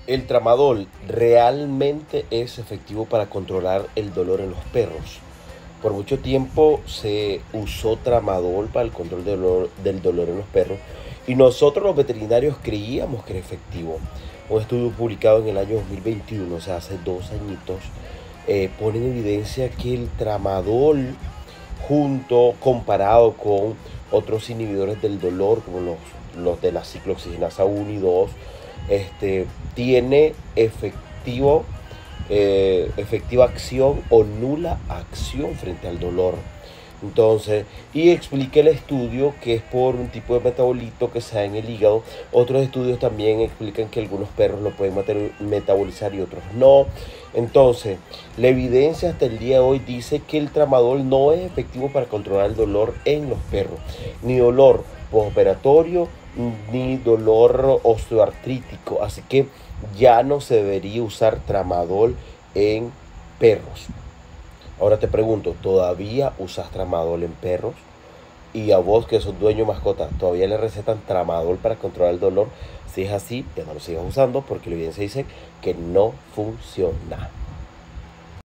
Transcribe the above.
El tramadol realmente es efectivo para controlar el dolor en los perros. Por mucho tiempo se usó tramadol para el control del dolor en los perros y nosotros los veterinarios creíamos que era efectivo. Un estudio publicado en el año 2021, o sea, hace 2 añitos, pone en evidencia que el tramadol, comparado con otros inhibidores del dolor, como los de la ciclooxigenasa 1 y 2, tiene efectiva acción o nula acción frente al dolor. Entonces, y explica el estudio que es por un tipo de metabolito que se da en el hígado. Otros estudios también explican que algunos perros lo pueden metabolizar y otros no. Entonces, la evidencia hasta el día de hoy dice que el tramadol no es efectivo para controlar el dolor en los perros, ni dolor postoperatorio, ni dolor osteoartrítico. Así que ya no se debería usar tramadol en perros. Ahora te pregunto, ¿todavía usas tramadol en perros? Y a vos que sos dueño de mascota, ¿todavía le recetan tramadol para controlar el dolor? Si es así, ya no lo sigas usando porque la evidencia dice que no funciona.